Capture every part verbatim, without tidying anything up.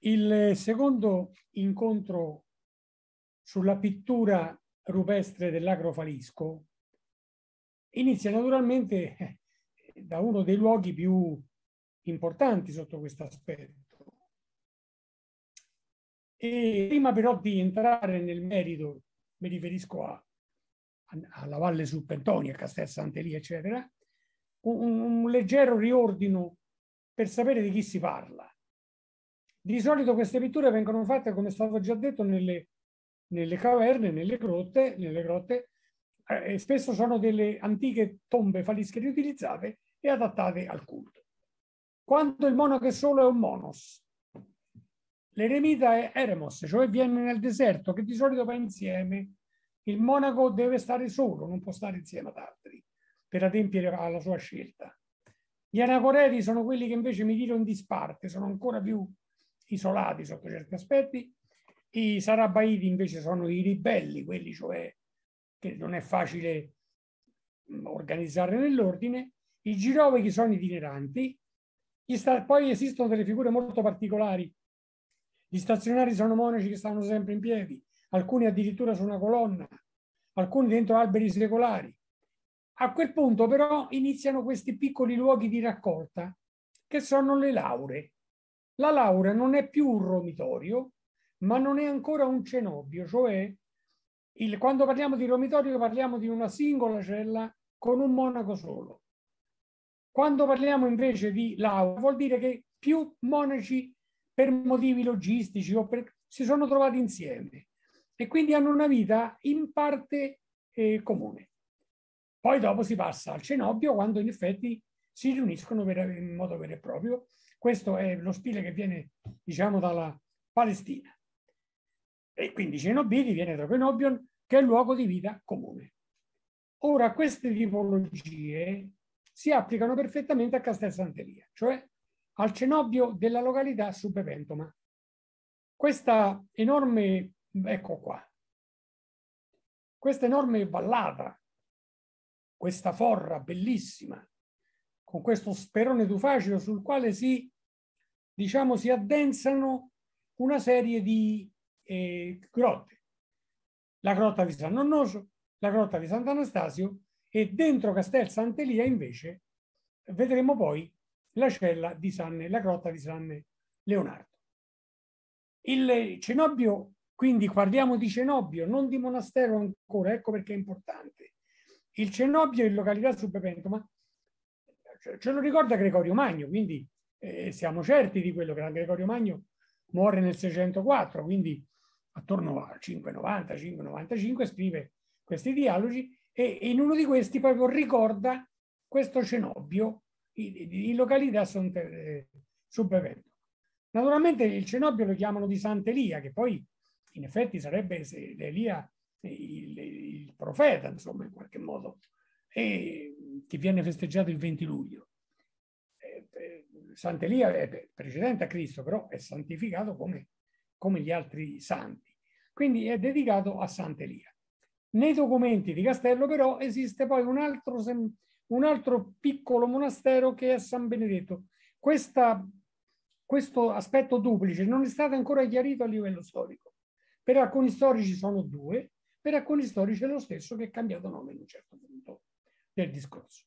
Il secondo incontro sulla pittura rupestre dell'Acrofalisco inizia naturalmente da uno dei luoghi più importanti sotto questo aspetto. E prima però di entrare nel merito, mi riferisco a, alla Valle sul Pentonia, a Castel Sant'Elia, eccetera, un, un leggero riordino per sapere di chi si parla. Di solito queste pitture vengono fatte, come è stato già detto, nelle, nelle caverne, nelle grotte, nelle grotte eh, e spesso sono delle antiche tombe falische riutilizzate e adattate al culto. Quando il monaco è solo è un monos, l'eremita è eremos, cioè viene nel deserto, che di solito va insieme. Il monaco deve stare solo, non può stare insieme ad altri per adempiere alla sua scelta. Gli anacoreti sono quelli che invece mi tirano in disparte, sono ancora più isolati sotto certi aspetti. I sarabaiti invece sono i ribelli, quelli cioè che non è facile organizzare nell'ordine. I girovachi sono itineranti. Gli sta... Poi esistono delle figure molto particolari. Gli stazionari sono monaci che stanno sempre in piedi, alcuni addirittura su una colonna, alcuni dentro alberi secolari. A quel punto però iniziano questi piccoli luoghi di raccolta che sono le laure. La laura non è più un romitorio, ma non è ancora un cenobio, cioè il, quando parliamo di romitorio parliamo di una singola cella con un monaco solo. Quando parliamo invece di laura vuol dire che più monaci per motivi logistici o per, si sono trovati insieme e quindi hanno una vita in parte eh, comune. Poi dopo si passa al cenobio quando in effetti si riuniscono per, in modo vero e proprio. Questo è lo stile che viene, diciamo, dalla Palestina. E quindi cenobiti viene da cenobion, che è il luogo di vita comune. Ora, queste tipologie si applicano perfettamente a Castel Sant'Elia, cioè al cenobio della località Subepentoma. Questa enorme, ecco qua, questa enorme vallata, questa forra bellissima, con questo sperone tufaceo sul quale si, diciamo, si addensano una serie di eh, grotte. La grotta di San Nonnoso, la grotta di Sant'Anastasio e dentro Castel Sant'Elia invece vedremo poi la cella di San, la grotta di San Leonardo. Il cenobio, quindi parliamo di cenobio, non di monastero ancora, ecco perché è importante. Il cenobio in località Subepentoma ce lo ricorda Gregorio Magno, quindi eh, siamo certi di quello che Gregorio Magno muore nel seicentoquattro, quindi attorno al cinquecentonovanta cinquecentonovantacinque scrive questi dialogi e in uno di questi proprio ricorda questo cenobio in località Subepentoma. Naturalmente il cenobio lo chiamano di Sant'Elia, che poi in effetti sarebbe Elia il, il profeta, insomma, in qualche modo, e che viene festeggiato il venti luglio. Sant'Elia è precedente a Cristo, però è santificato come, come gli altri santi. Quindi è dedicato a Sant'Elia. Nei documenti di Castello, però, esiste poi un altro, un altro piccolo monastero che è San Benedetto. Questa, questo aspetto duplice non è stato ancora chiarito a livello storico. Per alcuni storici sono due, per alcuni storici è lo stesso che è cambiato nome in un certo punto del discorso.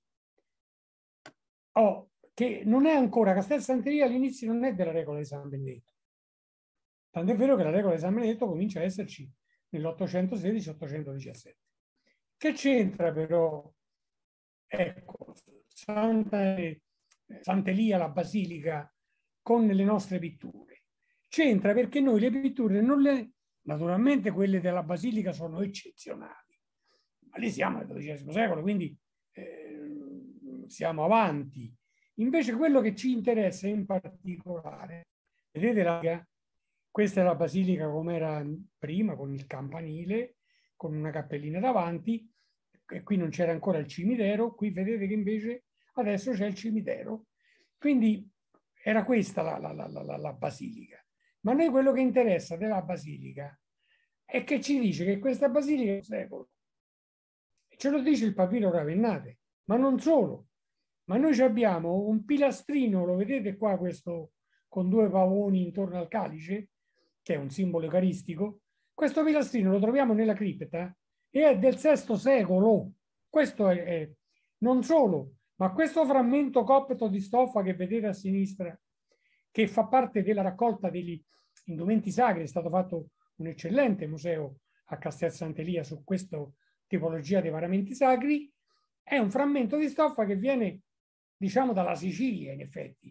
Oh, che non è ancora, Castel Sant'Elia all'inizio non è della regola di San Benedetto. Tant'è vero che la regola di San Benedetto comincia a esserci nell'ottocentosedici ottocentodiciassette. Che c'entra però, ecco, Santa, Sant'Elia, la Basilica, con le nostre pitture? C'entra perché noi le pitture non le... Naturalmente quelle della Basilica sono eccezionali, ma lì siamo nel dodicesimo secolo, quindi eh, siamo avanti. Invece quello che ci interessa in particolare, vedete, la, questa è la Basilica come era prima, con il campanile, con una cappellina davanti, e qui non c'era ancora il cimitero, qui vedete che invece adesso c'è il cimitero. Quindi era questa la, la, la, la, la Basilica. Ma a noi quello che interessa della Basilica è che ci dice che questa Basilica è un secolo. Ce lo dice il papiro Ravennate, ma non solo. Ma noi abbiamo un pilastrino, lo vedete qua, questo, con due pavoni intorno al calice, che è un simbolo eucaristico. Questo pilastrino lo troviamo nella cripta e è del sesto secolo. Questo è, è non solo, ma questo frammento copto di stoffa che vedete a sinistra, che fa parte della raccolta degli indumenti sacri, è stato fatto un eccellente museo a Castel Sant'Elia su questa tipologia dei paramenti sacri, è un frammento di stoffa che viene, diciamo, dalla Sicilia, in effetti,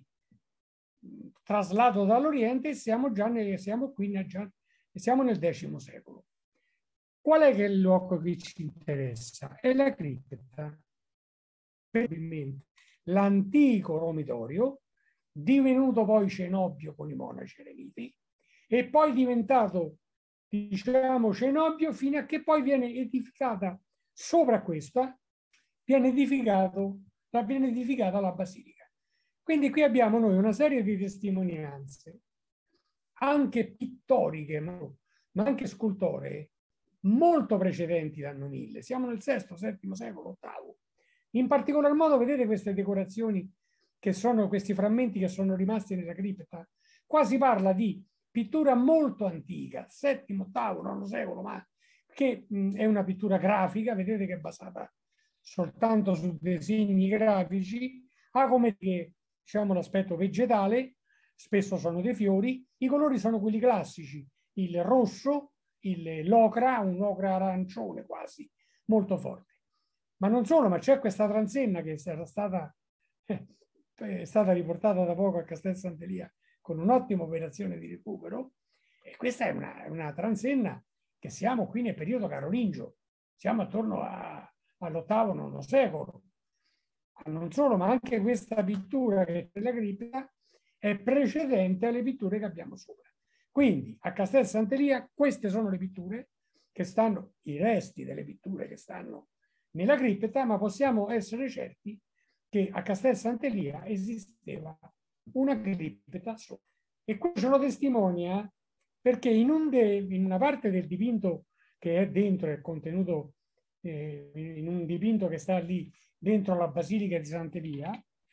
traslato dall'Oriente, e siamo già nel, siamo qui nel, già, siamo nel X secolo. Qual è che è il luogo che ci interessa? È la cripta. Probabilmente l'antico romitorio, divenuto poi cenobio con i monaci eremiti, e poi diventato, diciamo, cenobio, fino a che poi viene edificata sopra questa, viene, edificato, viene edificata la basilica. Quindi qui abbiamo noi una serie di testimonianze, anche pittoriche, ma anche scultoree, molto precedenti l'anno mille. Siamo nel sesto, settimo secolo, ottavo. In particolar modo vedete queste decorazioni, che sono questi frammenti che sono rimasti nella cripta. Qua si parla di pittura molto antica, settimo, ottavo, nono secolo, ma che mh, è una pittura grafica, vedete che è basata soltanto su disegni grafici, ha come che, diciamo, l'aspetto vegetale, spesso sono dei fiori, i colori sono quelli classici, il rosso, l'ocra, un ocra arancione quasi, molto forte. Ma non solo, ma c'è questa transenna che era stata, eh, è stata riportata da poco a Castel Sant'Elia con un'ottima operazione di recupero, e questa è una, una transenna che siamo qui nel periodo carolingio, siamo attorno all'ottavo, nono secolo. Non solo, ma anche questa pittura che è nella cripta è precedente alle pitture che abbiamo sopra. Quindi a Castel Sant'Elia queste sono le pitture che stanno, i resti delle pitture che stanno nella cripta, ma possiamo essere certi che a Castel Sant'Elia esisteva una cripta sopra. E questo ce lo testimonia perché in, un de, in una parte del dipinto che è dentro, è contenuto eh, in un dipinto che sta lì dentro la Basilica di Sant'Elia,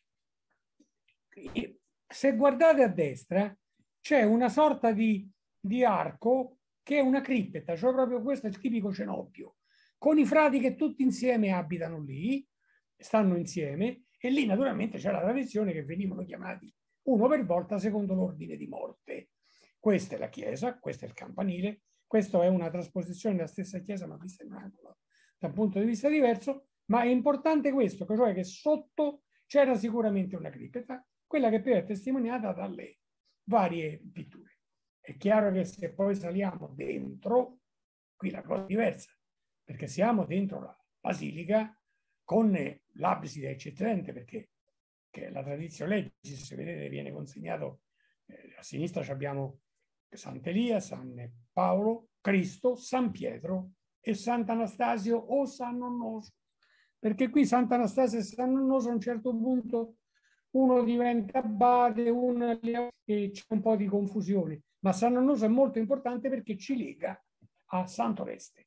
se guardate a destra c'è una sorta di, di arco che è una cripta, cioè proprio questo è il tipico cenobio, con i frati che tutti insieme abitano lì, stanno insieme, e lì naturalmente c'è la tradizione che venivano chiamati uno per volta secondo l'ordine di morte. Questa è la chiesa, questo è il campanile, questa è una trasposizione della stessa chiesa ma vista in un angolo da un punto di vista diverso, ma è importante questo, cioè che sotto c'era sicuramente una cripta, quella che poi è testimoniata dalle varie pitture. È chiaro che se poi saliamo dentro, qui la cosa è diversa, perché siamo dentro la basilica con l'abside eccellente, perché che la tradizione legis, se vedete, viene consegnato eh, a sinistra abbiamo Sant'Elia, San Paolo, Cristo, San Pietro e Sant'Anastasio o San Nonnoso, perché qui Sant'Anastasio e San Nonnoso a un certo punto uno diventa abate, uno e c'è un po' di confusione, ma San Nonnoso è molto importante perché ci lega a Sant'Oreste.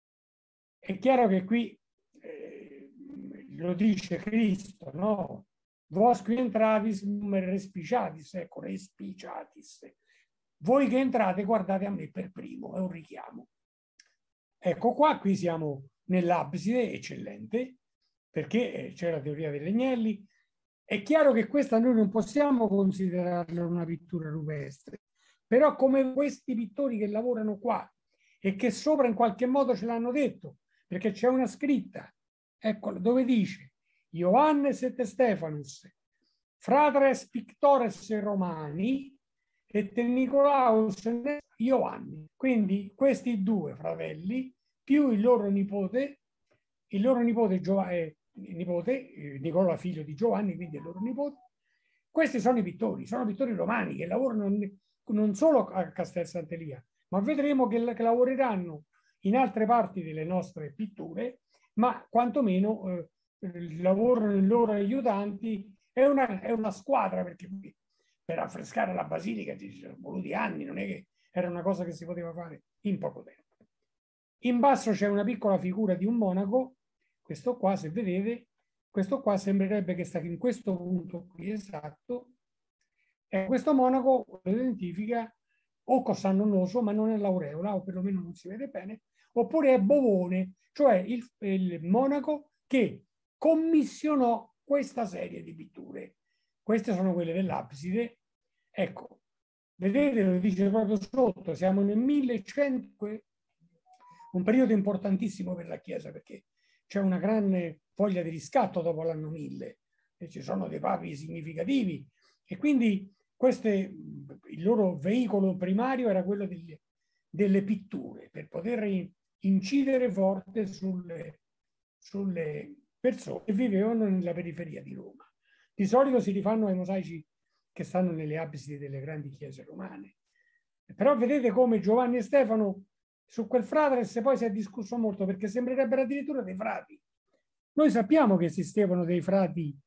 È chiaro che qui eh, lo dice Cristo, no? Vos qui entratis numer respiciatis, ecco, respiciatis. Voi che entrate guardate a me per primo, è un richiamo. Ecco qua, qui siamo nell'abside eccellente, perché c'è la teoria degli agnelli. È chiaro che questa noi non possiamo considerarla una pittura rupestre, però come questi pittori che lavorano qua e che sopra in qualche modo ce l'hanno detto, perché c'è una scritta, eccola, dove dice Ioannes et Stefanus, fratres pictores Romani, et Nicolaus Ioanni. Quindi questi due fratelli, più il loro nipote, il loro nipote, Giova, eh, nipote eh, Nicola figlio di Giovanni, quindi il loro nipote, questi sono i pittori, sono pittori romani che lavorano non solo a Castel Sant'Elia, ma vedremo che, che lavoreranno in altre parti delle nostre pitture, ma quantomeno eh, lavorano i loro aiutanti, è una, è una squadra, perché per affrescare la basilica ci sono voluti anni, non è che era una cosa che si poteva fare in poco tempo. In basso c'è una piccola figura di un monaco, questo qua, se vedete, questo qua sembrerebbe che sta in questo punto qui esatto, E questo monaco lo identifica o Cossan Annoso, ma non è l'aureola, o perlomeno non si vede bene, oppure è Bovone, cioè il, il monaco che commissionò questa serie di pitture. Queste sono quelle dell'abside. Ecco, vedete, lo dice proprio sotto, siamo nel millecento, un periodo importantissimo per la Chiesa, perché c'è una grande voglia di riscatto dopo l'anno mille, e ci sono dei papi significativi, e quindi queste, il loro veicolo primario era quello delle, delle pitture, per poter incidere forte sulle, sulle persone che vivevano nella periferia di Roma. Di solito si rifanno ai mosaici che stanno nelle absidi delle grandi chiese romane. Però vedete come Giovanni e Stefano su quel fratres poi si è discusso molto, perché sembrerebbero addirittura dei frati. Noi sappiamo che esistevano dei frati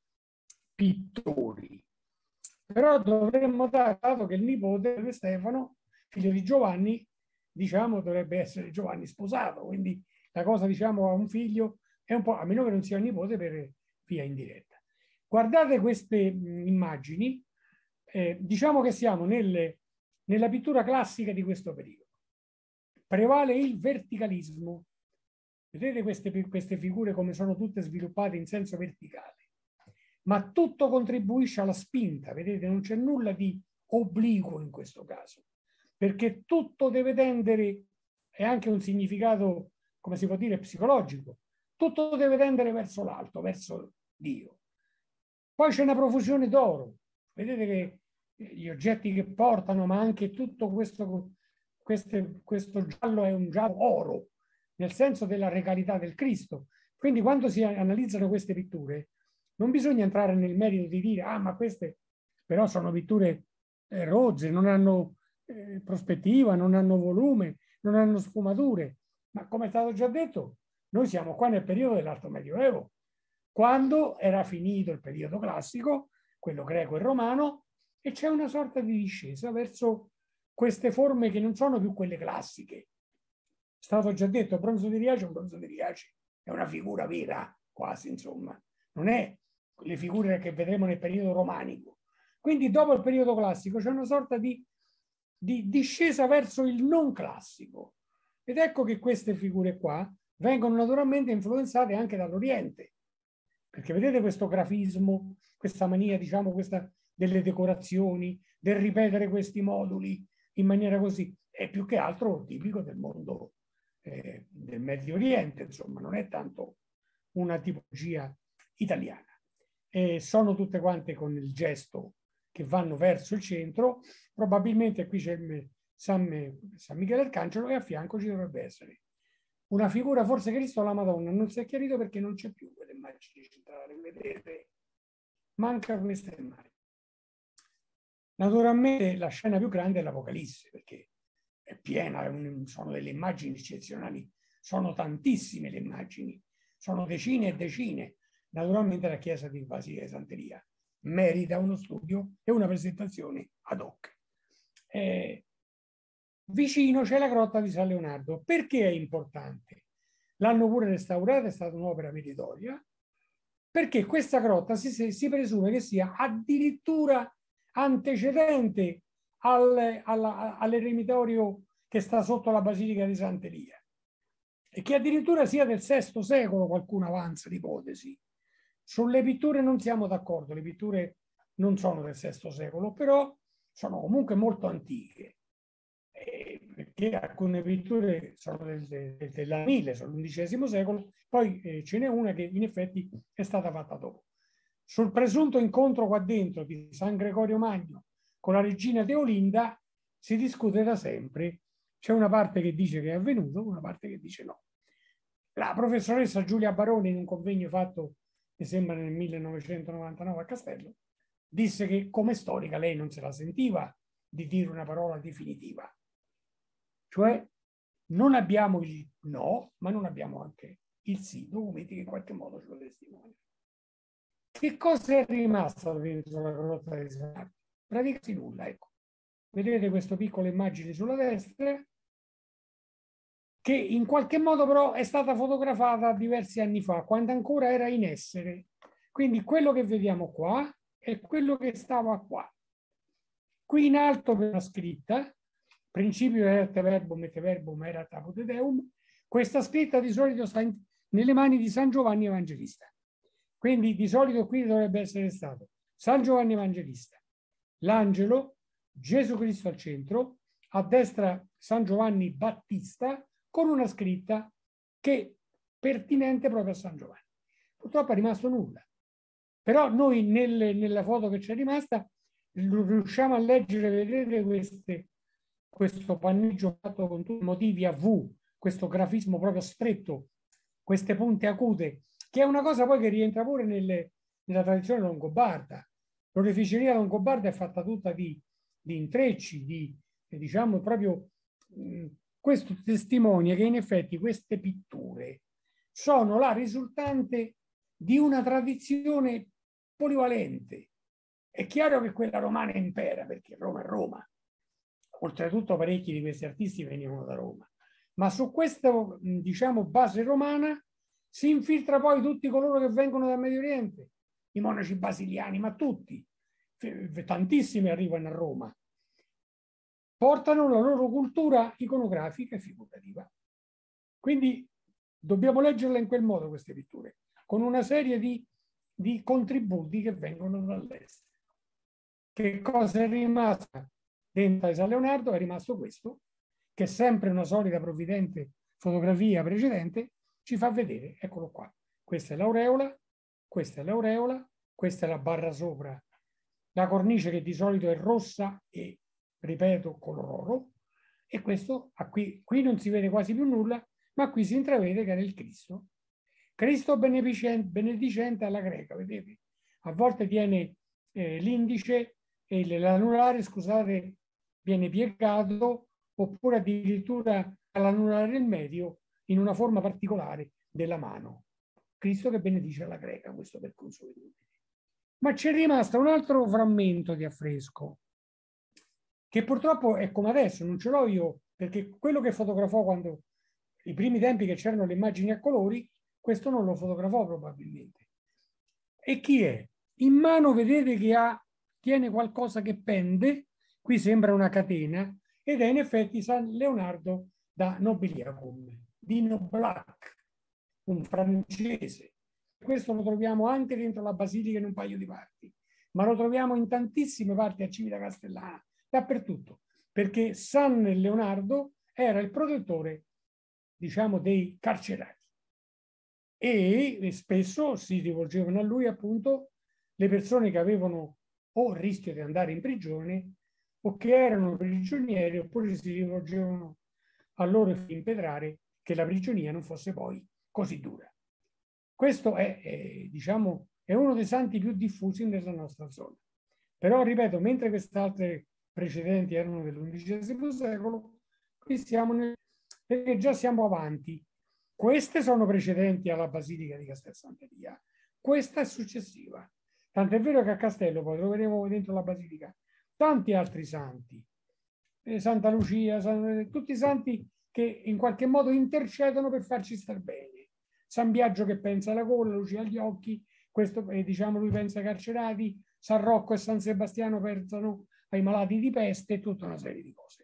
pittori, però dovremmo dare dato che il nipote di Stefano, figlio di Giovanni, diciamo dovrebbe essere Giovanni sposato, quindi la cosa, diciamo, a un figlio è un po', a meno che non sia un nipote per via indiretta. Guardate queste mh, immagini, eh, diciamo che siamo nelle, nella pittura classica di questo periodo. Prevale il verticalismo. Vedete queste, queste figure come sono tutte sviluppate in senso verticale, ma tutto contribuisce alla spinta. Vedete, non c'è nulla di obliquo in questo caso, perché tutto deve tendere, è anche un significato, come si può dire, psicologico, tutto deve tendere verso l'alto, verso Dio. Poi c'è una profusione d'oro. Vedete che gli oggetti che portano, ma anche tutto questo, queste, questo giallo è un giallo oro, nel senso della regalità del Cristo. Quindi quando si analizzano queste pitture, non bisogna entrare nel merito di dire, ah, ma queste però sono pitture eh, rozze, non hanno eh, prospettiva, non hanno volume, non hanno sfumature. Ma come è stato già detto, noi siamo qua nel periodo dell'Alto Medioevo, quando era finito il periodo classico, quello greco e romano, e c'è una sorta di discesa verso queste forme che non sono più quelle classiche. È stato già detto, il bronzo di Riace, un bronzo di Riace è una figura vera, quasi, insomma. Non è le figure che vedremo nel periodo romanico. Quindi dopo il periodo classico c'è una sorta di, di discesa verso il non classico. Ed ecco che queste figure qua vengono naturalmente influenzate anche dall'Oriente. Perché vedete questo grafismo, questa mania, diciamo, questa delle decorazioni, del ripetere questi moduli in maniera così, è più che altro tipico del mondo eh, del Medio Oriente, insomma, non è tanto una tipologia italiana. E sono tutte quante con il gesto che vanno verso il centro. Probabilmente qui c'è il San, San Michele Arcangelo e a fianco ci dovrebbe essere una figura, forse Cristo o la Madonna. Non si è chiarito perché non c'è più quell'immagine centrale, vedete? Manca questa immagine. Naturalmente la scena più grande è l'Apocalisse, perché è piena, sono delle immagini eccezionali, sono tantissime le immagini, sono decine e decine. Naturalmente la chiesa di Basilica di Santeria merita uno studio e una presentazione ad hoc. Eh, vicino c'è la grotta di San Leonardo. Perché è importante? L'hanno pure restaurata, è stata un'opera meritoria, perché questa grotta si, si presume che sia addirittura antecedente al, alla, all'eremitorio che sta sotto la Basilica di Sant'Elia, e che addirittura sia del sesto secolo, qualcuno avanza l'ipotesi. Sulle pitture non siamo d'accordo, le pitture non sono del sesto secolo, però sono comunque molto antiche, eh, perché alcune pitture sono del, del, della mille, sono l'undicesimo secolo, poi eh, ce n'è una che in effetti è stata fatta dopo. Sul presunto incontro qua dentro di San Gregorio Magno con la regina Teolinda si discute da sempre. C'è una parte che dice che è avvenuto, una parte che dice no. La professoressa Giulia Baroni, in un convegno fatto, mi sembra nel millenovecentonovantanove a Castello, disse che come storica lei non se la sentiva di dire una parola definitiva. Cioè non abbiamo il no, ma non abbiamo anche il sì, documenti che in qualche modo ce lo testimoniano. Che cosa è rimasto dentro la grotta di San Leonardo? Praticamente nulla, ecco. Vedete questa piccola immagine sulla destra, che in qualche modo però è stata fotografata diversi anni fa, quando ancora era in essere. Quindi quello che vediamo qua è quello che stava qua. Qui in alto per una scritta, principio erat verbum et verbum erat apud Deum, questa scritta di solito sta in, nelle mani di San Giovanni Evangelista. Quindi di solito qui dovrebbe essere stato San Giovanni Evangelista, l'angelo, Gesù Cristo al centro, a destra San Giovanni Battista, con una scritta che è pertinente proprio a San Giovanni. Purtroppo è rimasto nulla. Però noi nel, nella foto che c'è rimasta riusciamo a leggere, vedete queste, questo panneggio fatto con tutti i motivi a V, questo grafismo proprio stretto, queste punte acute, che è una cosa poi che rientra pure nelle, nella tradizione longobarda. L'oreficeria longobarda è fatta tutta di, di intrecci, di, diciamo proprio, mh, questo testimonia che in effetti queste pitture sono la risultante di una tradizione polivalente. È chiaro che quella romana impera, perché Roma è Roma. Oltretutto parecchi di questi artisti venivano da Roma. Ma su questa, diciamo, base romana si infiltra poi tutti coloro che vengono dal Medio Oriente, i monaci basiliani, ma tutti, tantissimi arrivano a Roma. Portano la loro cultura iconografica e figurativa. Quindi dobbiamo leggerla in quel modo queste pitture, con una serie di, di contributi che vengono dall'estero. Che cosa è rimasto dentro a San Leonardo? È rimasto questo, che sempre una solida provvidente fotografia precedente ci fa vedere, eccolo qua. Questa è l'aureola, questa è l'aureola, questa è la barra sopra, la cornice che di solito è rossa e, ripeto, color oro, e questo a qui, qui non si vede quasi più nulla, ma qui si intravede che era il Cristo. Cristo benedicente, benedicente alla greca, vedete? A volte tiene eh, l'indice e l'anulare, scusate, viene piegato, oppure addirittura l'anulare del medio in una forma particolare della mano. Cristo che benedice alla greca, questo per consuetudine. Ma c'è rimasto un altro frammento di affresco, che purtroppo è come adesso, non ce l'ho io, perché quello che fotografò quando i primi tempi che c'erano le immagini a colori, questo non lo fotografò probabilmente. E chi è? In mano vedete che ha, tiene qualcosa che pende, qui sembra una catena, ed è in effetti San Leonardo da Nobiliacum, di Noblac, un francese. Questo lo troviamo anche dentro la basilica in un paio di parti, ma lo troviamo in tantissime parti a Civita Castellana, dappertutto, perché San Leonardo era il protettore, diciamo, dei carcerati. E spesso si rivolgevano a lui appunto le persone che avevano o il rischio di andare in prigione o che erano prigionieri, oppure si rivolgevano a loro per impetrare che la prigionia non fosse poi così dura. Questo è, è, diciamo, è uno dei santi più diffusi nella nostra zona. Però, ripeto, mentre queste altre precedenti erano dell'undicesimo secolo, qui siamo nel, perché già siamo avanti. Queste sono precedenti alla Basilica di Castel Sant'Elia, questa è successiva. Tant'è vero che a Castello poi troveremo dentro la Basilica tanti altri santi, eh, Santa Lucia, San, tutti i santi che in qualche modo intercedono per farci star bene. San Biagio che pensa alla gola, Lucia agli occhi, questo eh, diciamo lui pensa ai carcerati, San Rocco e San Sebastiano pensano ai malati di peste e tutta una serie di cose.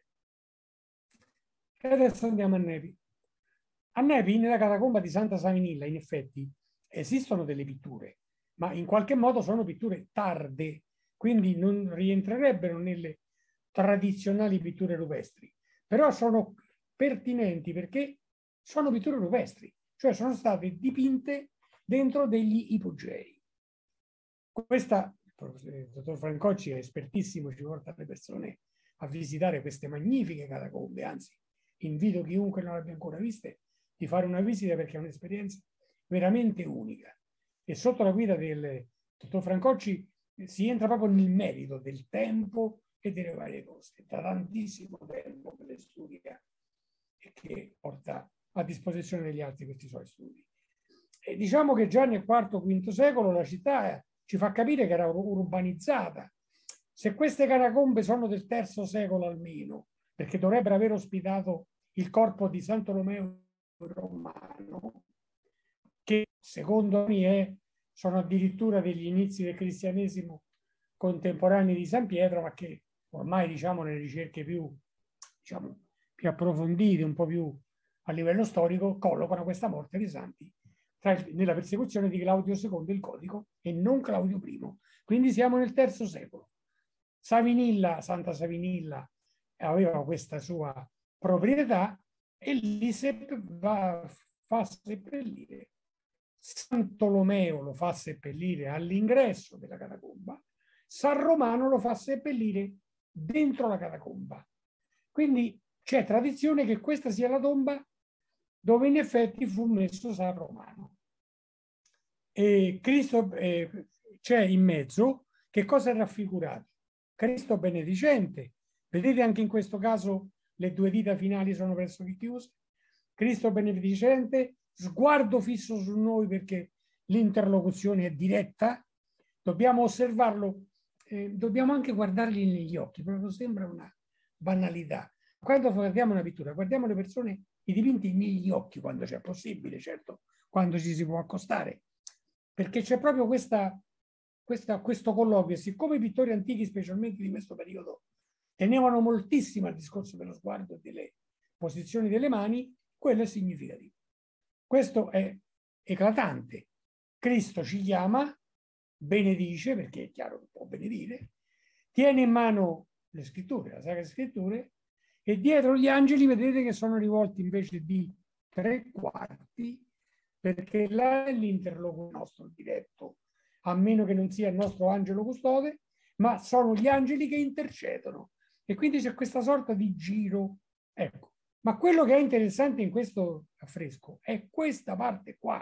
E adesso andiamo a Nepi. A Nepi, nella catacomba di Santa Savinilla, in effetti, esistono delle pitture, ma in qualche modo sono pitture tarde, quindi non rientrerebbero nelle tradizionali pitture rupestri, però sono pertinenti perché sono pitture rupestri, cioè sono state dipinte dentro degli ipogei. Questa, il dottor Francocci è espertissimo, ci porta le persone a visitare queste magnifiche catacombe, anzi invito chiunque non l'abbia ancora viste di fare una visita perché è un'esperienza veramente unica. E sotto la guida del dottor Francocci si entra proprio nel merito del tempo e delle varie cose. Da tantissimo tempo che le studia e che porta a disposizione degli altri questi suoi studi. E diciamo che già nel quarto quinto secolo la città ci fa capire che era urbanizzata. Se queste catacombe sono del terzo secolo almeno, perché dovrebbero aver ospitato il corpo di San Tolomeo Romano, che secondo me è, sono addirittura degli inizi del cristianesimo contemporanei di San Pietro, ma che ormai diciamo nelle ricerche più, diciamo, più approfondite, un po' più a livello storico, collocano questa morte dei santi tra, nella persecuzione di Claudio secondo il Gotico e non Claudio primo. Quindi siamo nel terzo secolo. Savinilla, Santa Savinilla, aveva questa sua proprietà e lì va, fa seppellire. Sant'Olomeo lo fa seppellire all'ingresso della catacomba, San Romano lo fa seppellire dentro la catacomba. Quindi c'è tradizione che questa sia la tomba dove in effetti fu messo San Romano. E Cristo eh, c'è in mezzo, che cosa è raffigurato? Cristo benedicente. Vedete anche in questo caso le due dita finali sono pressoché chiuse. Cristo benedicente, sguardo fisso su noi perché l'interlocuzione è diretta. Dobbiamo osservarlo, eh, dobbiamo anche guardargli negli occhi, proprio sembra una banalità. Quando guardiamo una pittura, guardiamo le persone, i dipinti negli occhi quando c'è possibile, certo, quando ci si può accostare, perché c'è proprio questa, questa, questo colloquio. Siccome i pittori antichi, specialmente di questo periodo, tenevano moltissimo al discorso dello sguardo e delle posizioni delle mani, quello è significativo. Questo è eclatante. Cristo ci chiama, benedice, perché è chiaro che può benedire, tiene in mano le scritture, la Sacra Scritture, e dietro gli angeli vedete che sono rivolti invece di tre quarti, perché là è l'interlocutore nostro diretto, a meno che non sia il nostro angelo custode, ma sono gli angeli che intercedono. E quindi c'è questa sorta di giro. Ecco. Ma quello che è interessante in questo affresco è questa parte qua.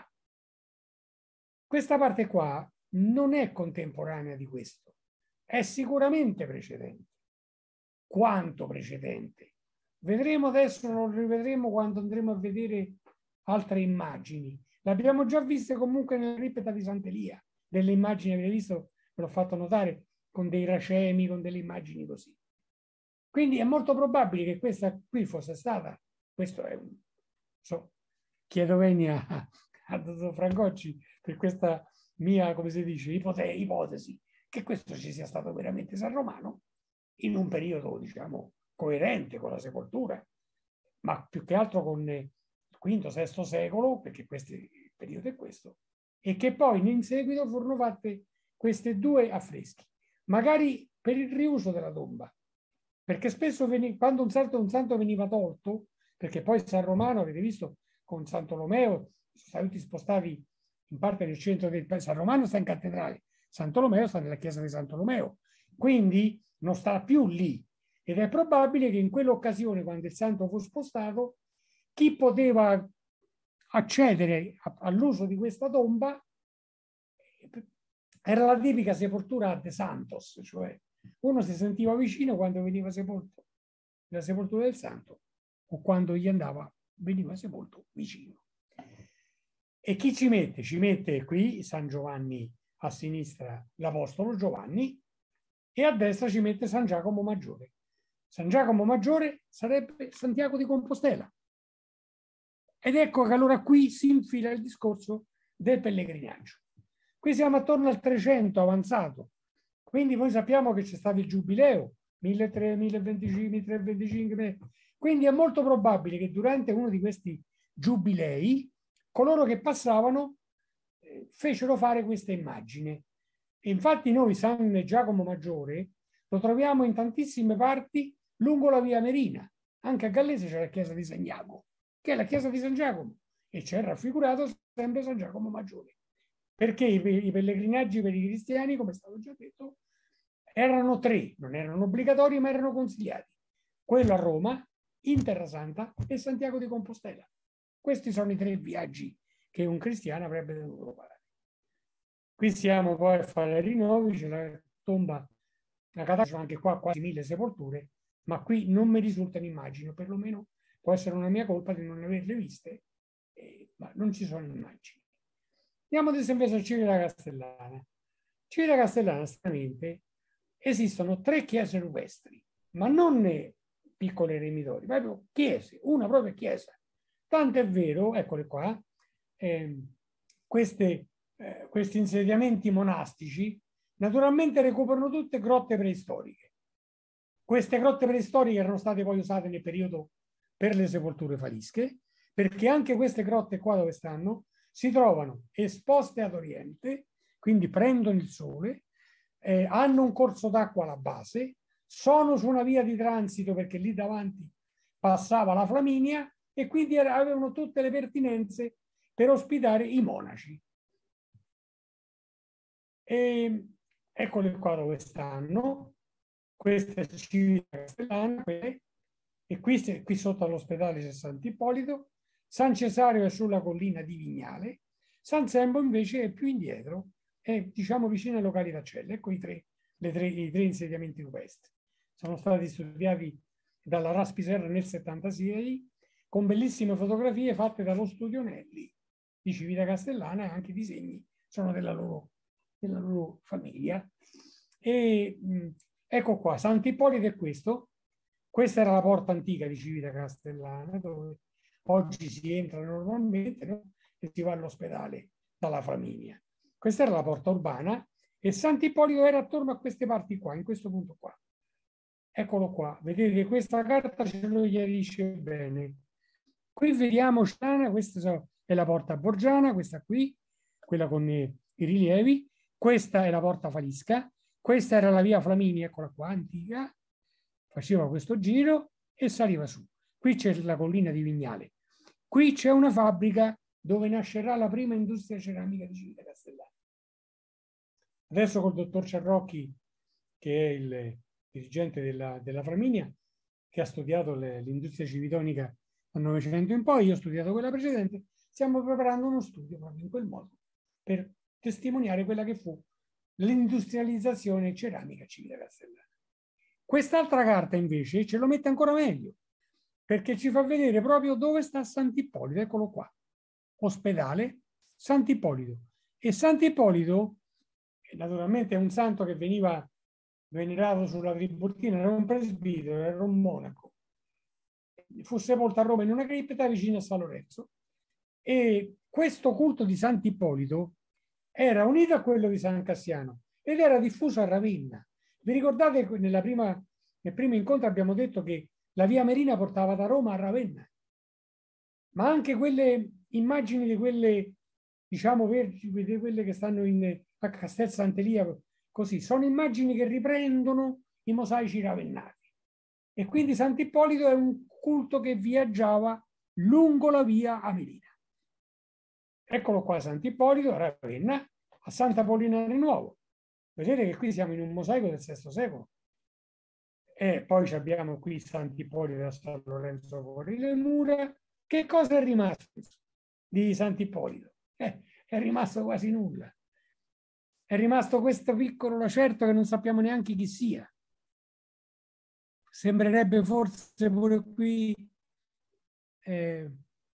Questa parte qua non è contemporanea di questo, è sicuramente precedente. Quanto precedente? Vedremo adesso, lo rivedremo quando andremo a vedere altre immagini. L'abbiamo già viste comunque nella cripta di Sant'Elia, delle immagini, avete visto, ve l'ho fatto notare, con dei racemi, con delle immagini così. Quindi è molto probabile che questa qui fosse stata, questo è un, so, chiedo venia a, a dottor Francocci per questa mia, come si dice, ipote- ipotesi, che questo ci sia stato veramente San Romano in un periodo, diciamo, coerente con la sepoltura, ma più che altro con il quinto sesto secolo, perché questo, il periodo è questo, e che poi in seguito furono fatte queste due affreschi, magari per il riuso della tomba, perché spesso veniva, quando un santo, un santo veniva tolto, perché poi San Romano, avete visto, con Sant'Olomeo, sono stati spostati in parte nel centro del paese. San Romano sta in cattedrale, Sant'Olomeo sta nella chiesa di Sant'Olomeo, quindi non sta più lì. Ed è probabile che in quell'occasione, quando il santo fu spostato, chi poteva accedere all'uso di questa tomba era la tipica sepoltura a de santos, cioè uno si sentiva vicino quando veniva sepolto nella sepoltura del santo o quando gli andava, veniva sepolto vicino. E chi ci mette? Ci mette qui San Giovanni a sinistra, l'Apostolo Giovanni, e a destra ci mette San Giacomo Maggiore. San Giacomo Maggiore sarebbe Santiago di Compostela. Ed ecco che allora qui si infila il discorso del pellegrinaggio. Qui siamo attorno al trecento avanzato, quindi noi sappiamo che c'è stato il giubileo, milletrecentoventicinque, milletrecentoventicinque, quindi è molto probabile che durante uno di questi giubilei coloro che passavano eh, fecero fare questa immagine. E infatti noi San Giacomo Maggiore lo troviamo in tantissime parti lungo la via Merina. Anche a Gallese c'è la chiesa di San Jacopo, che è la chiesa di San Giacomo, e c'è raffigurato sempre San Giacomo Maggiore. Perché i, i pellegrinaggi per i cristiani, come è stato già detto, erano tre, non erano obbligatori, ma erano consigliati. Quello a Roma, in Terra Santa e Santiago di Compostela. Questi sono i tre viaggi che un cristiano avrebbe dovuto fare. Qui siamo poi a fare rinnovi, c'è la tomba, la catacomba, sono anche qua quasi mille sepolture, ma qui non mi risultano immagini, o perlomeno può essere una mia colpa di non averle viste, eh, ma non ci sono immagini. Andiamo adesso invece a Civita Castellana. Civita Castellana, stranamente, esistono tre chiese rupestri, ma non piccole eremitori, proprio chiese, una propria chiesa. Tanto è vero, eccole qua, eh, queste, eh, questi insediamenti monastici naturalmente recuperano tutte grotte preistoriche. Queste grotte preistoriche erano state poi usate nel periodo per le sepolture falische, perché anche queste grotte qua dove stanno si trovano esposte ad oriente, quindi prendono il sole, eh, hanno un corso d'acqua alla base, sono su una via di transito perché lì davanti passava la Flaminia e quindi avevano tutte le pertinenze per ospitare i monaci. E eccole qua dove stanno. Questa è Civita Castellana e qui, qui sotto all'ospedale c'è Sant'Ippolito. San Cesario è sulla collina di Vignale. San Sembo invece è più indietro, è diciamo vicino ai locali d'Acelle. Ecco i tre, le tre, i tre insediamenti rupestri. Sono stati studiati dalla Raspiserra nel settantasei con bellissime fotografie fatte dallo studio Nelli di Civita Castellana e anche i disegni sono della loro, della loro famiglia. E mh, ecco qua, Sant'Ippolito è questo. Questa era la porta antica di Civita Castellana, dove oggi si entra normalmente, no? E si va all'ospedale dalla Flaminia. Questa era la porta urbana e Sant'Ippolito era attorno a queste parti qua, in questo punto qua. Eccolo qua, vedete questa carta ce lo chiarisce bene. Qui vediamo Ciana, questa è la porta Borgiana, questa qui, quella con i rilievi. Questa è la porta Falisca, questa era la via Flaminia, eccola qua, antica. Faceva questo giro e saliva su. Qui c'è la collina di Vignale. Qui c'è una fabbrica dove nascerà la prima industria ceramica di Civita Castellana. Adesso col dottor Ciarrocchi, che è il dirigente della, della Flaminia, che ha studiato l'industria civitonica dal Novecento in poi, io ho studiato quella precedente, stiamo preparando uno studio proprio in quel modo per testimoniare quella che fu l'industrializzazione ceramica Civita Castellana. Quest'altra carta invece ce lo mette ancora meglio, perché ci fa vedere proprio dove sta Sant'Ippolito, eccolo qua, ospedale Sant'Ippolito. E Sant'Ippolito, naturalmente è un santo che veniva venerato sulla Tiburtina, era un presbitero, era un monaco. Fu sepolto a Roma in una cripta vicino a San Lorenzo e questo culto di Sant'Ippolito era unito a quello di San Cassiano ed era diffuso a Ravenna. Vi ricordate che nella prima, nel primo incontro abbiamo detto che la via Merina portava da Roma a Ravenna, ma anche quelle immagini di quelle, diciamo, verdi, di quelle che stanno in, a Castel Sant'Elia, così, sono immagini che riprendono i mosaici ravennati. E quindi Sant'Ippolito è un culto che viaggiava lungo la via Amelina. Eccolo qua Sant'Ippolito, a Ravenna, a Sant'Apollinare Nuovo. Vedete che qui siamo in un mosaico del sesto secolo. E poi abbiamo qui Sant'Ippolito da San Lorenzo fuori le mura. Che cosa è rimasto di Sant'Ippolito? Eh, è rimasto quasi nulla. È rimasto questo piccolo lacerto che non sappiamo neanche chi sia. Sembrerebbe forse pure qui eh,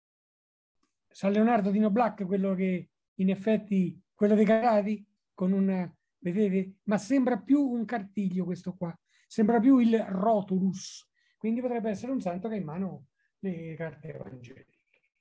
San Leonardo di Noblac, quello che in effetti, quello dei Carati, con una, vedete? Ma sembra più un cartiglio questo qua, sembra più il rotulus, quindi potrebbe essere un santo che ha in mano le carte evangeliche.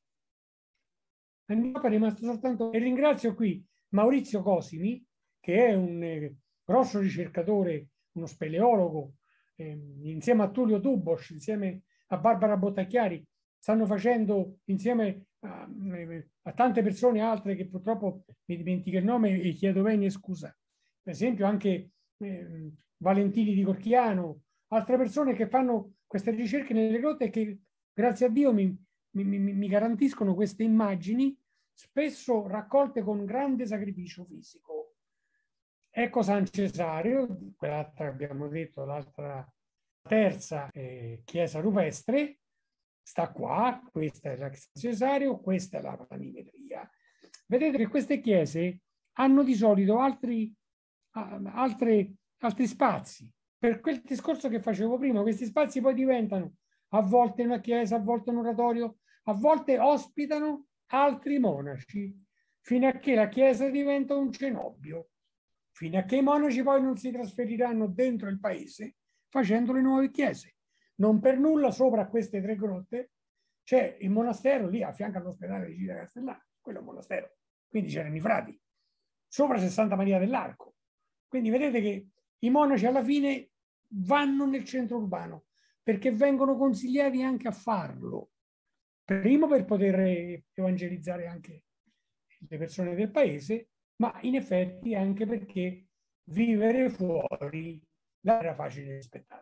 È rimasto soltanto, e ringrazio qui Maurizio Cosimi, che è un eh, grosso ricercatore, uno speleologo, eh, insieme a Tullio Dubos, insieme a Barbara Bottacchiari, stanno facendo insieme a, a tante persone altre che purtroppo mi dimentico il nome e chiedo bene scusa. Per esempio anche eh, Valentini di Corchiano, altre persone che fanno queste ricerche nelle grotte e che grazie a Dio mi, mi, mi garantiscono queste immagini, spesso raccolte con grande sacrificio fisico. Ecco San Cesario, quell'altra abbiamo detto, l'altra terza eh, chiesa rupestre, sta qua, questa è la San Cesario, questa è la planimetria. Vedete che queste chiese hanno di solito altri, uh, altre, altri spazi. Per quel discorso che facevo prima, questi spazi poi diventano a volte una chiesa, a volte un oratorio, a volte ospitano altri monaci, fino a che la chiesa diventa un cenobio, fino a che i monaci poi non si trasferiranno dentro il paese facendo le nuove chiese. Non per nulla sopra queste tre grotte c'è il monastero lì a fianco all'ospedale di Civita Castellana, quello è un monastero, quindi c'erano i frati. Sopra c'è Santa Maria dell'Arco. Quindi vedete che i monaci alla fine vanno nel centro urbano perché vengono consigliati anche a farlo. Primo per poter evangelizzare anche le persone del paese, ma in effetti anche perché vivere fuori era facile rispettarla.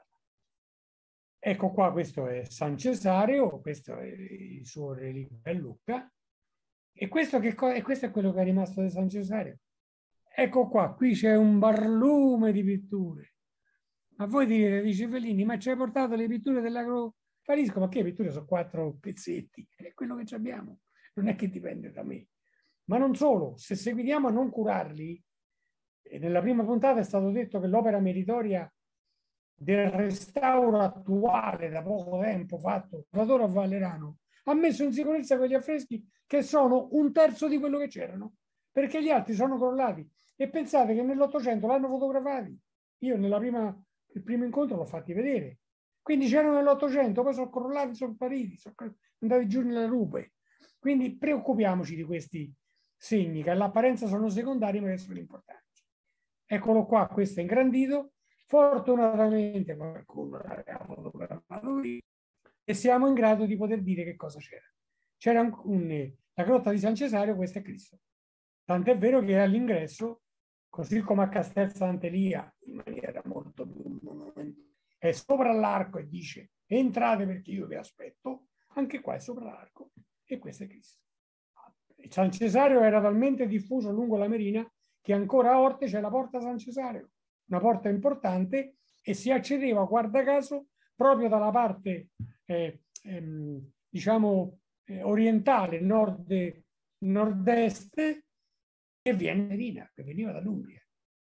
Ecco qua, questo è San Cesareo, questo è il suo reliquio a Lucca, e questo, che e questo è quello che è rimasto di San Cesareo. Ecco qua, qui c'è un barlume di pitture. Ma voi direte, dice Fellini, ma ci hai portato le pitture dell'agro Parisco? Ma che pitture sono quattro pezzetti? È quello che abbiamo, non è che dipende da me. Ma non solo, se seguiamo a non curarli, e nella prima puntata è stato detto che l'opera meritoria del restauro attuale da poco tempo fatto Salvatore a Vallerano ha messo in sicurezza quegli affreschi che sono un terzo di quello che c'erano, perché gli altri sono crollati. E pensate che nell'Ottocento l'hanno fotografati. Io nella prima, il primo incontro l'ho fatti vedere. Quindi c'erano nell'Ottocento, poi sono crollati, sono spariti, sono andati giù nelle rupe. Quindi preoccupiamoci di questi segni che all'apparenza sono secondari ma che sono importanti. Eccolo qua, questo è ingrandito. Fortunatamente qualcuno l'aveva fotografato e siamo in grado di poter dire che cosa c'era. C'era un, un, la grotta di San Cesareo, questo è Cristo. Tant'è vero che all'ingresso, così come a Castel Sant'Elia, in maniera molto più monumentale, è sopra l'arco e dice entrate perché io vi aspetto, anche qua è sopra l'arco e questo è Cristo. San Cesareo era talmente diffuso lungo la Merina che ancora a Orte c'è la porta San Cesareo, una porta importante, e si accedeva, guarda caso, proprio dalla parte eh, ehm, diciamo eh, orientale, nord, nord-est, che viene Merina, che veniva dall'Umbria.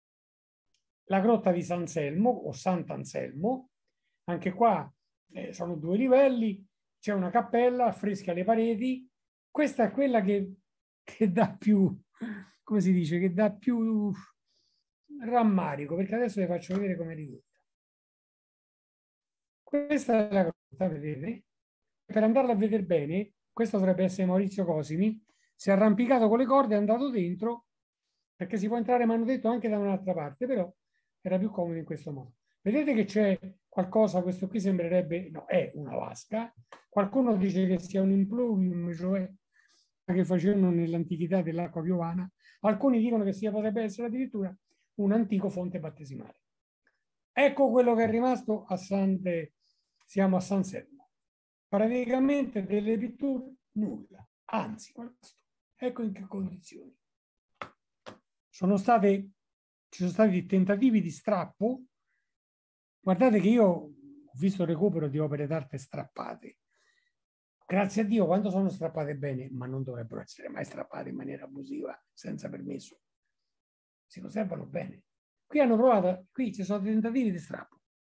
La grotta di San Selmo o Sant'Anselmo, anche qua eh, sono due livelli, c'è una cappella, affresca le pareti. Questa è quella che, che dà più, come si dice, che dà più rammarico, perché adesso vi faccio vedere come è ridotta. Questa è la grotta, vedete? Per andarla a vedere bene, questo dovrebbe essere Maurizio Cosimi, si è arrampicato con le corde, è andato dentro, perché si può entrare, mi hanno detto, anche da un'altra parte, però era più comodo in questo modo. Vedete che c'è qualcosa, questo qui sembrerebbe, no, è una vasca. Qualcuno dice che sia un impluvium, cioè che facevano nell'antichità dell'acqua piovana. Alcuni dicono che sia, potrebbe essere addirittura un antico fonte battesimale. Ecco quello che è rimasto a Sante, siamo a San Selmo. Praticamente delle pitture nulla, anzi, ecco in che condizioni. Sono state, ci sono stati tentativi di strappo. Guardate che io ho visto il recupero di opere d'arte strappate. Grazie a Dio quando sono strappate bene, ma non dovrebbero essere mai strappate in maniera abusiva, senza permesso. Si conservano bene. Qui hanno provato, qui ci sono tentativi di strappo.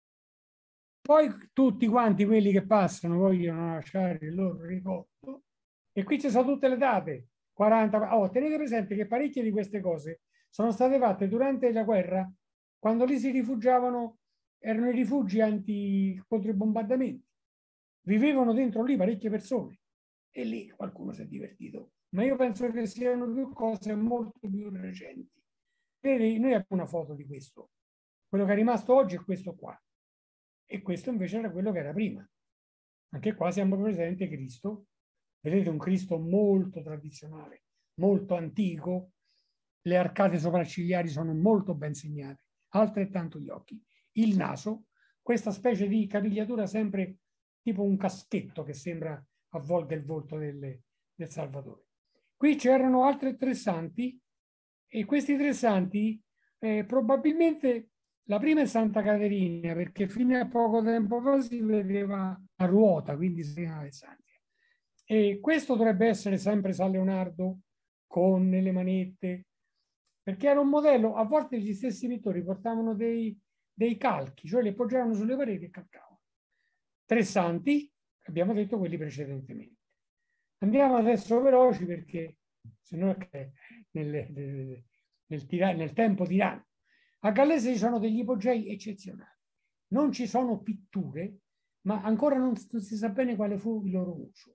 Poi tutti quanti quelli che passano vogliono lasciare il loro ricordo, e qui ci sono tutte le date. quaranta, oh, tenete presente che parecchie di queste cose sono state fatte durante la guerra, quando lì si rifugiavano, erano i rifugi anti contro i bombardamenti. Vivevano dentro lì parecchie persone e lì qualcuno si è divertito. Ma io penso che siano due cose molto più recenti. Vedi, noi abbiamo una foto di questo. Quello che è rimasto oggi è questo qua. E questo invece era quello che era prima. Anche qua siamo presenti Cristo. Vedete un Cristo molto tradizionale, molto antico. Le arcate sopraccigliari sono molto ben segnate, altrettanto gli occhi. Il naso, questa specie di capigliatura sempre tipo un caschetto che sembra avvolga il volto del, del Salvatore. Qui c'erano altri tre santi, e questi tre santi eh, probabilmente la prima è Santa Caterina, perché fino a poco tempo fa si vedeva a ruota, quindi si chiamava i santi. E questo dovrebbe essere sempre San Leonardo con le manette, perché era un modello. A volte gli stessi pittori portavano dei, dei calchi, cioè li appoggiavano sulle pareti e calcavano. Tre santi, abbiamo detto quelli precedentemente. Andiamo adesso veloci perché se no nel, nel, nel, tira, nel tempo tirano. A Gallese ci sono degli ipogei eccezionali. Non ci sono pitture, ma ancora non, non si sa bene quale fu il loro uso.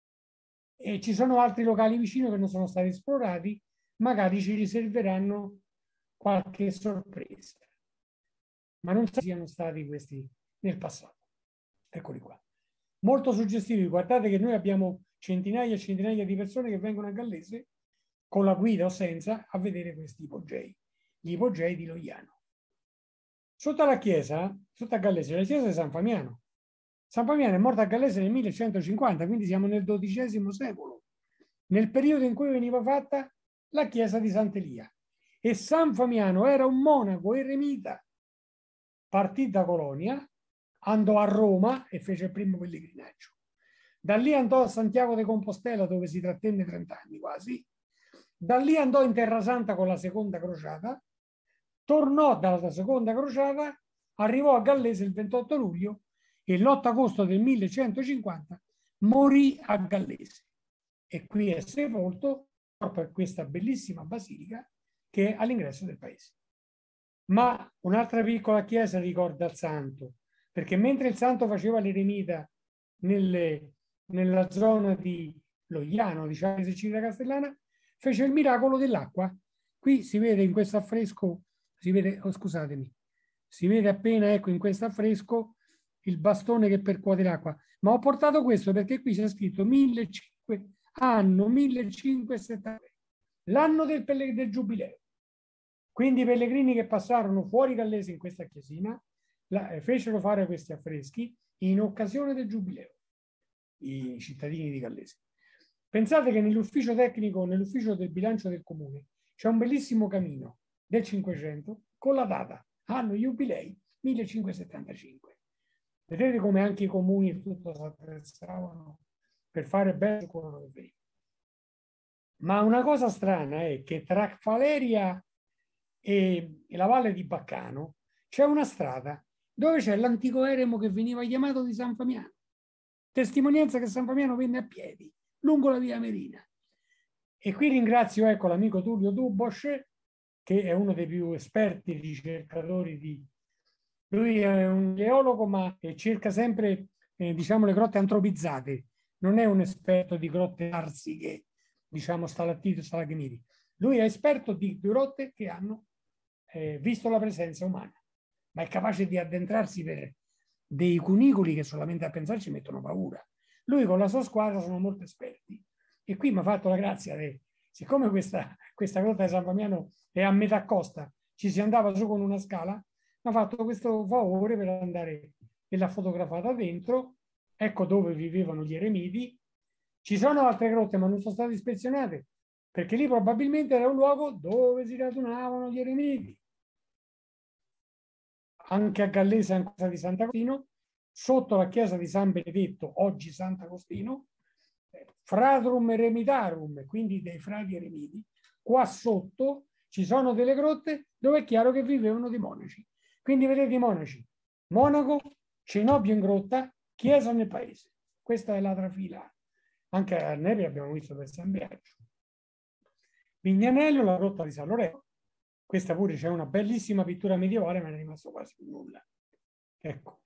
E ci sono altri locali vicino che non sono stati esplorati, magari ci riserveranno qualche sorpresa. ma non siano stati questi nel passato. Eccoli qua. Molto suggestivi, guardate che noi abbiamo centinaia e centinaia di persone che vengono a Gallese con la guida o senza a vedere questi ipogei, gli ipogei di Loiano. Sotto la chiesa, sotto a Gallese, la chiesa di San Famiano. San Famiano è morto a Gallese nel millecentocinquanta, quindi siamo nel dodicesimo secolo, nel periodo in cui veniva fatta la chiesa di Sant'Elia. E San Famiano era un monaco eremita, partì da Colonia, andò a Roma e fece il primo pellegrinaggio. Da lì andò a Santiago de Compostela, dove si trattenne trenta anni quasi. Da lì andò in Terra Santa con la seconda crociata, tornò dalla seconda crociata, arrivò a Gallese il ventotto luglio e l'otto agosto del millecentocinquanta morì a Gallese. E qui è sepolto proprio in questa bellissima basilica che è all'ingresso del paese. Ma un'altra piccola chiesa ricorda il santo, perché mentre il santo faceva l'eremita nelle, nella zona di Loiano, diciamo, di Sicilia Castellana, fece il miracolo dell'acqua. Qui si vede in questo affresco, si vede, oh, scusatemi, si vede appena, ecco, in questo affresco il bastone che percuote l'acqua. Ma ho portato questo perché qui c'è scritto millecinquecento, anno millecinquecentosettanta, l'anno del, del giubileo. Quindi i pellegrini che passarono fuori Gallese in questa chiesina la, eh, fecero fare questi affreschi in occasione del giubileo, i cittadini di Gallese. Pensate che nell'ufficio tecnico, nell'ufficio del bilancio del comune, c'è un bellissimo camino del Cinquecento con la data, anno giubilei millecinquecentosettantacinque. Vedete come anche i comuni e tutto si attrezzavano per fare bene quello che veniva. Ma una cosa strana è che tra Faleria e, e la valle di Baccano c'è una strada dove c'è l'antico eremo che veniva chiamato di San Famiano. Testimonianza che San Famiano venne a piedi lungo la via Merina. E qui ringrazio, ecco, l'amico Tullio Dubos, che è uno dei più esperti ricercatori di... Lui è un geologo, ma cerca sempre, eh, diciamo, le grotte antropizzate. Non è un esperto di grotte arsiche, diciamo, stalattiti o stalagmiti. Lui è esperto di grotte che hanno eh, visto la presenza umana, ma è capace di addentrarsi per dei cunicoli che solamente a pensarci mettono paura. Lui con la sua squadra sono molto esperti. E qui mi ha fatto la grazia che, siccome questa, questa grotta di San Famiano è a metà costa, ci si andava su con una scala, mi ha fatto questo favore per andare e l'ha fotografata dentro. Ecco dove vivevano gli eremiti. Ci sono altre grotte, ma non sono state ispezionate, perché lì probabilmente era un luogo dove si radunavano gli eremiti. Anche a Gallese, in casa di Sant'Agostino, sotto la chiesa di San Benedetto, oggi Sant'Agostino, Fratrum Eremitarum, quindi dei frati eremiti, qua sotto ci sono delle grotte dove è chiaro che vivevano dei monaci. Quindi vedete i monaci, monaco, cenobio in grotta, chiesa nel paese. Questa è la trafila. Anche a Nepi abbiamo visto per San Biagio. Vignanello, la grotta di San Lorenzo. Questa pure c'è una bellissima pittura medievale, ma ne è rimasto quasi nulla. Ecco.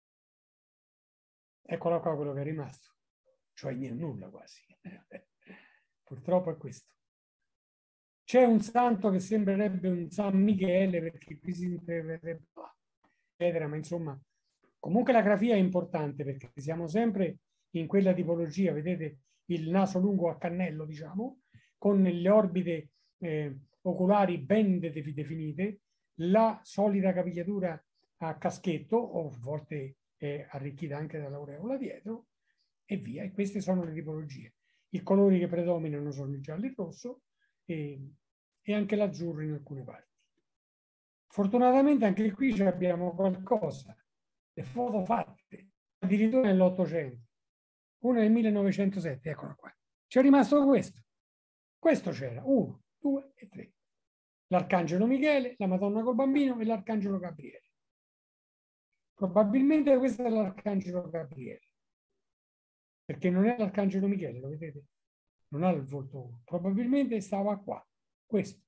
Eccola qua quello che è rimasto. Cioè niente, nulla quasi. Purtroppo è questo. C'è un santo che sembrerebbe un San Michele, perché qui si interverrebbe, eccetera, ma insomma, comunque la grafia è importante perché siamo sempre in quella tipologia, vedete il naso lungo a cannello, diciamo, con le orbite eh, oculari ben definite, la solida capigliatura a caschetto, o a volte eh, arricchita anche dall'aureola dietro, e via. E queste sono le tipologie. I colori che predominano sono il giallo e il rosso e, e anche l'azzurro in alcune parti. Fortunatamente anche qui abbiamo qualcosa, le foto fatte, addirittura nell'Ottocento, una nel millenovecentosette, eccola qua. C'è rimasto questo. Questo c'era, uno, due e tre. L'Arcangelo Michele, la Madonna col Bambino e l'Arcangelo Gabriele. Probabilmente questo è l'Arcangelo Gabriele, perché non è l'Arcangelo Michele, lo vedete? Non ha il volto, probabilmente stava qua, questo.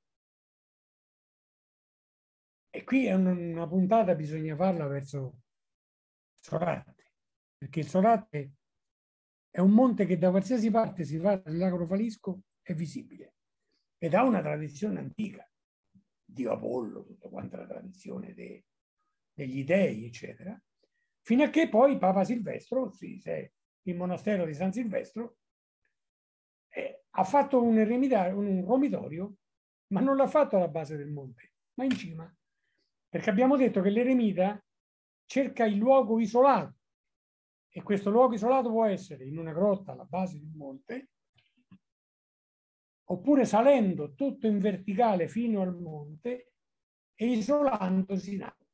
E qui è una puntata, bisogna farla verso Sorate, perché il Sorate è un monte che da qualsiasi parte si va dall'Agro Falisco è visibile ed ha una tradizione antica. Dio Apollo, tutta quanta la tradizione de, degli dei, eccetera, fino a che poi Papa Silvestro, sì, se, il monastero di San Silvestro, eh, ha fatto un, eremitario, un romitorio, ma non l'ha fatto alla base del monte, ma in cima. Perché abbiamo detto che l'eremita cerca il luogo isolato, e questo luogo isolato può essere in una grotta alla base di un monte, oppure salendo tutto in verticale fino al monte e isolandosi in alto.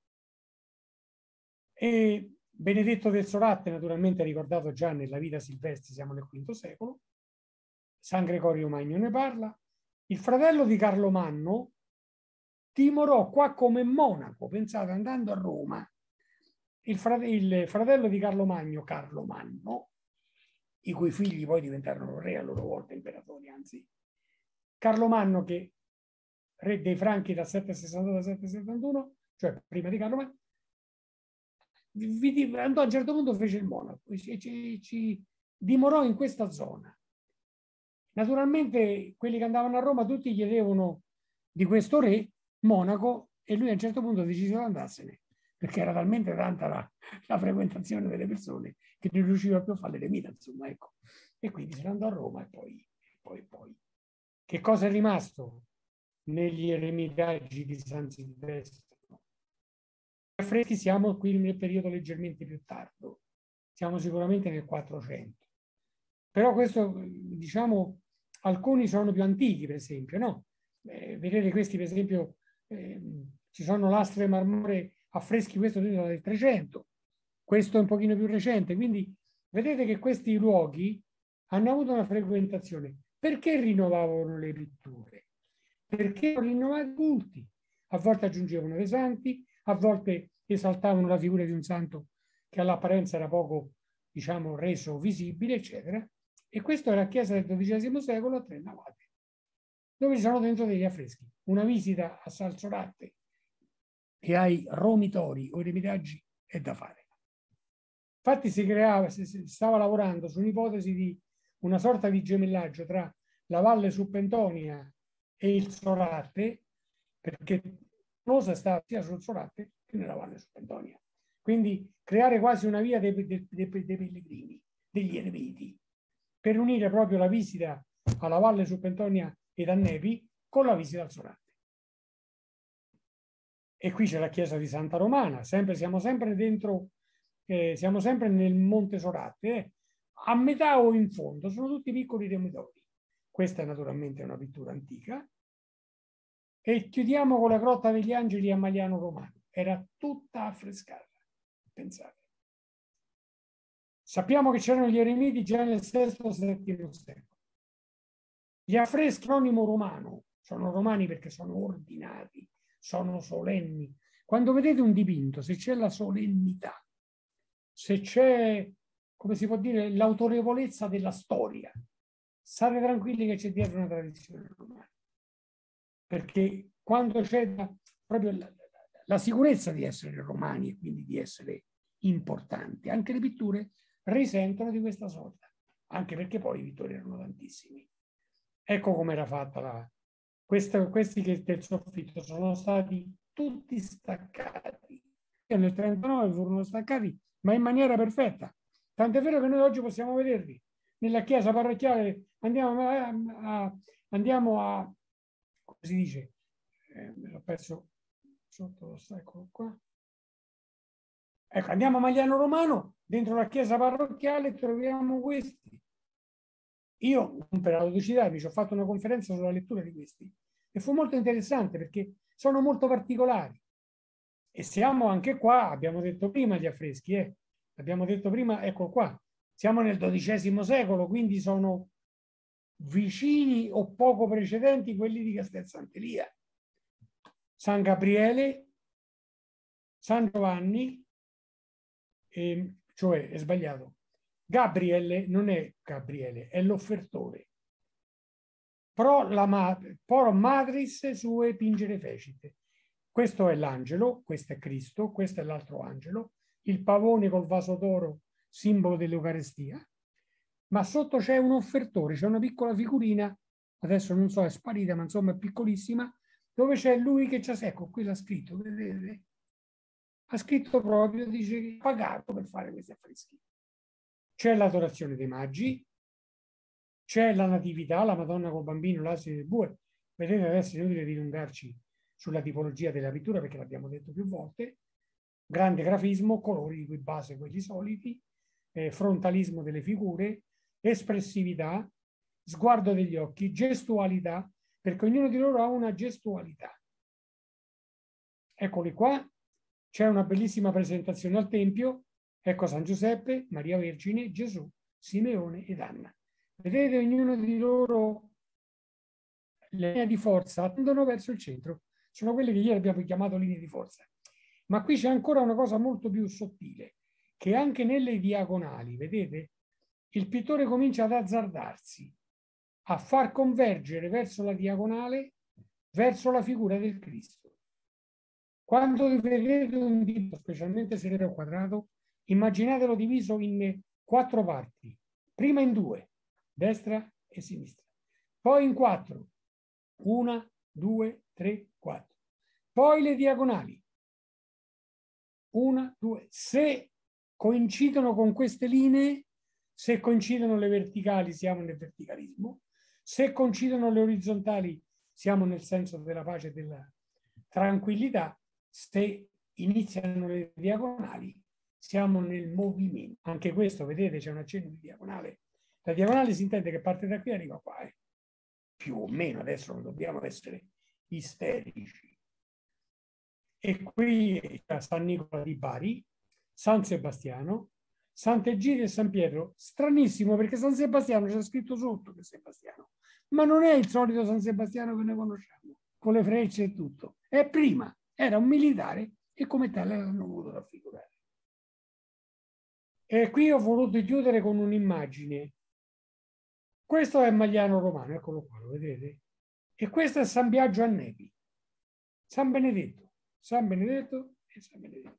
E Benedetto del Soracte, naturalmente ricordato già nella Vita Silvestri, siamo nel quinto secolo, San Gregorio Magno ne parla. Il fratello di Carlo Magno dimorò qua come monaco, pensate, andando a Roma. Il, frate- il fratello di Carlo Magno, Carlo Magno, i cui figli poi diventarono re a loro volta, imperatori, anzi, Carlo Magno, che re dei Franchi dal settecentosessantotto al settecentosettantuno, cioè prima di Carlo Magno, vi, andò a un certo punto, fece il monaco e ci, ci, ci dimorò in questa zona. Naturalmente quelli che andavano a Roma tutti chiedevano di questo re monaco e lui a un certo punto decise di andarsene, perché era talmente tanta la, la frequentazione delle persone che non riusciva più a fare l'eremita, insomma, ecco. E quindi se ne andò a Roma e poi, poi, poi. Che cosa è rimasto negli eremitaggi di San Silvestro? Affreschi siamo qui nel periodo leggermente più tardo, siamo sicuramente nel quattrocento. Però questo, diciamo, alcuni sono più antichi, per esempio, no? Eh, vedete questi, per esempio, eh, ci sono lastre marmoree, affreschi, questo del trecento, questo è un pochino più recente, quindi vedete che questi luoghi hanno avuto una frequentazione. Perché rinnovavano le pitture? Perché rinnovavano i culti. A volte aggiungevano dei santi, a volte esaltavano la figura di un santo che all'apparenza era poco, diciamo, reso visibile, eccetera. E questa è la chiesa del dodicesimo secolo a tre navate, dove ci sono dentro degli affreschi. Una visita a Salsoratte e ai romitori o eremitaggi è da fare. Infatti si creava, si stava lavorando su un'ipotesi di una sorta di gemellaggio tra la Valle Suppentonia e il Soracte, perché Tolosa stava sia sul Soracte che nella Valle Suppentonia. Quindi creare quasi una via dei, dei, dei, dei pellegrini, degli eremiti, per unire proprio la visita alla Valle Suppentonia ed a Nepi con la visita al Soracte. E qui c'è la chiesa di Santa Romana, sempre, siamo sempre dentro, eh, siamo sempre nel Monte Soracte, eh. A metà o in fondo, sono tutti piccoli remitori. Questa è naturalmente una pittura antica. E chiudiamo con la Grotta degli Angeli a Magliano Romano. Era tutta affrescata, pensate. Sappiamo che c'erano gli eremiti già nel sesto settimo secolo. Gli affreschi anonimo romano sono romani perché sono ordinati, sono solenni. Quando vedete un dipinto, se c'è la solennità, se c'è, come si può dire, l'autorevolezza della storia, state tranquilli che c'è dietro una tradizione romana. Perché quando c'è la, proprio la, la sicurezza di essere romani e quindi di essere importanti, anche le pitture risentono di questa sorta, anche perché poi i pittori erano tantissimi. Ecco come era fatta la... Questo, questi che del soffitto sono stati tutti staccati. E nel trentanove furono staccati, ma in maniera perfetta. Tant'è vero che noi oggi possiamo vederli. Nella chiesa parrocchiale andiamo a, a, andiamo a come si dice? Eh, me l'ho perso sotto lo stacco qua. Ecco, andiamo a Magliano Romano, dentro la chiesa parrocchiale troviamo questi. Io, per autodicità, mi ci ho fatto una conferenza sulla lettura di questi e fu molto interessante perché sono molto particolari. E siamo anche qua, abbiamo detto prima gli affreschi, eh? abbiamo detto prima, ecco qua, siamo nel dodicesimo secolo, quindi sono vicini o poco precedenti quelli di Castel Sant'Elia. San Gabriele, San Giovanni, eh, cioè è sbagliato, Gabriele non è Gabriele, è l'offertore. Pro, la madre, pro madris sue pingere fecite. Questo è l'angelo, questo è Cristo, questo è l'altro angelo, il pavone col vaso d'oro, simbolo dell'Eucarestia, ma sotto c'è un offertore, c'è una piccola figurina, adesso non so, è sparita, ma insomma è piccolissima, dove c'è lui che c'è, ecco, qui l'ha scritto, vedete? ha scritto proprio, dice che ha pagato per fare questi affreschi. C'è l'adorazione dei magi, c'è la natività, la Madonna col bambino, l'asino e il bue. Vedete, adesso è inutile dilungarci sulla tipologia della pittura perché l'abbiamo detto più volte. Grande grafismo, colori di cui base quelli soliti, eh, frontalismo delle figure, espressività, sguardo degli occhi, gestualità, perché ognuno di loro ha una gestualità. Eccoli qua, c'è una bellissima presentazione al Tempio, ecco San Giuseppe, Maria Vergine, Gesù, Simeone ed Anna. Vedete, ognuno di loro le linee di forza tendono verso il centro, sono quelle che ieri abbiamo chiamato linee di forza. Ma qui c'è ancora una cosa molto più sottile, che anche nelle diagonali, vedete, il pittore comincia ad azzardarsi, a far convergere verso la diagonale, verso la figura del Cristo. Quando vedete un dito, specialmente se è quadrato, immaginatelo diviso in quattro parti, prima in due, destra e sinistra, poi in quattro, una, due, tre, quattro, poi le diagonali, una, due, se coincidono con queste linee, se coincidono le verticali siamo nel verticalismo, se coincidono le orizzontali siamo nel senso della pace e della tranquillità, se iniziano le diagonali siamo nel movimento. Anche questo, vedete, c'è un accenno di diagonale. La diagonale si intende che parte da qui e arriva qua, eh. Più o meno, adesso non dobbiamo essere isterici. E qui c'è San Nicola di Bari, San Sebastiano, Sant'Egidio e San Pietro. Stranissimo perché San Sebastiano c'è scritto sotto che è Sebastiano, ma non è il solito San Sebastiano che noi conosciamo, con le frecce e tutto. È prima, era un militare e come tale l'hanno voluto raffigurare. E qui ho voluto chiudere con un'immagine. Questo è Magliano Romano, eccolo qua, lo vedete? E questo è San Biagio a Nepi, San Benedetto, San Benedetto e San Benedetto.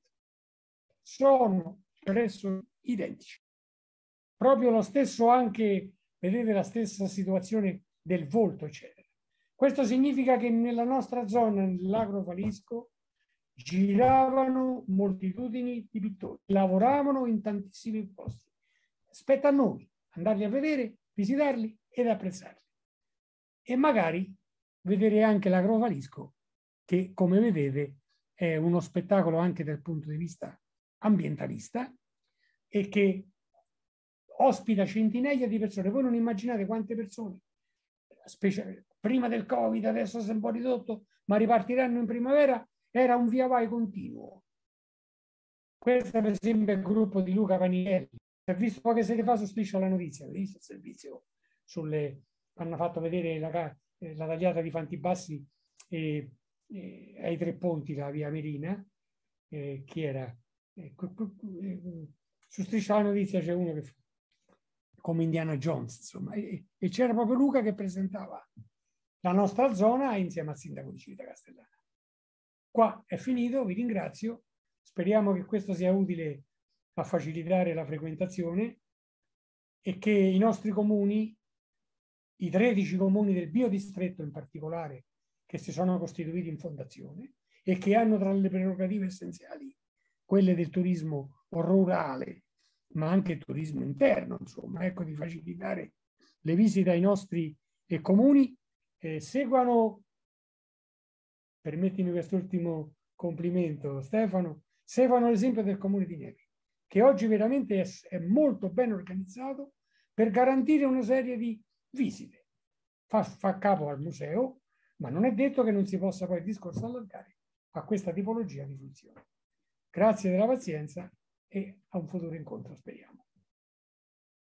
Sono adesso identici. Proprio lo stesso anche, vedete la stessa situazione del volto, eccetera. Questo significa che nella nostra zona, nell'Agro Falisco, giravano moltitudini di pittori, lavoravano in tantissimi posti. Spetta a noi andarli a vedere, visitarli ed apprezzarli. E magari vedere anche l'Agro Falisco, che come vedete è uno spettacolo anche dal punto di vista ambientalista e che ospita centinaia di persone. Voi non immaginate quante persone, specie prima del Covid, adesso si è un po' ridotto, ma ripartiranno in primavera. Era un via vai continuo. Questo per esempio è il gruppo di Luca Panielli. Si è visto poche sere fa su Striscia la Notizia, avete visto il servizio? Sulle, hanno fatto vedere la, la tagliata di Fantibassi e, e, ai Tre Ponti, la via Merina. Eh, chi era? Eh, su Striscia la Notizia c'è uno che come Indiana Jones, insomma, e, e c'era proprio Luca che presentava la nostra zona insieme al sindaco di Civita Castellana. Qua è finito, vi ringrazio, speriamo che questo sia utile a facilitare la frequentazione e che i nostri comuni, i tredici comuni del biodistretto in particolare, che si sono costituiti in fondazione e che hanno tra le prerogative essenziali quelle del turismo rurale, ma anche il turismo interno, insomma, ecco, di facilitare le visite ai nostri eh, comuni, eh, seguano. Permettimi quest'ultimo complimento, Stefano, seguono l'esempio del Comune di Nepi, che oggi veramente è, è molto ben organizzato per garantire una serie di visite. Fa, fa capo al museo, ma non è detto che non si possa poi il discorso allargare a questa tipologia di funzione. Grazie della pazienza e a un futuro incontro, speriamo.